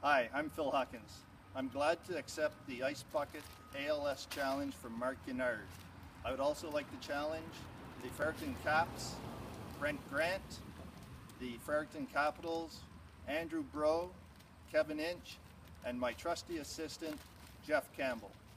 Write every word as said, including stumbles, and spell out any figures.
Hi, I'm Phil Huckins. I'm glad to accept the Ice Bucket A L S challenge from Mark Yennard. I would also like to challenge the Fredericton Caps, Brent Grant, the Fredericton Capitals, Andrew Bro, Kevin Inch, and my trusty assistant, Jeff Campbell.